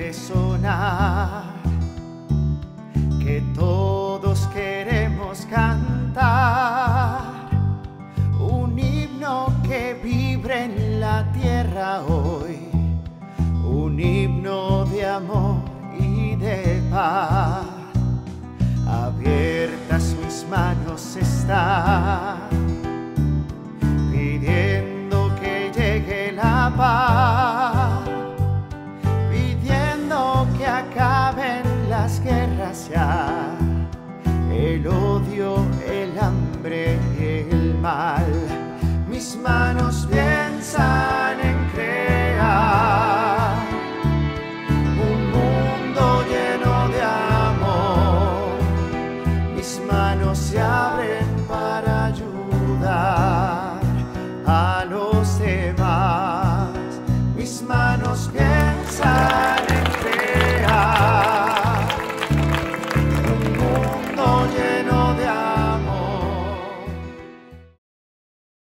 debe sonar, que todos queremos cantar, un himno que vibre en la tierra hoy, un himno de amor y de paz. Abiertas mis manos están, pidiendo que llegue la paz, pidiendo que acaben las guerras ya, el odio, el hambre y el mal.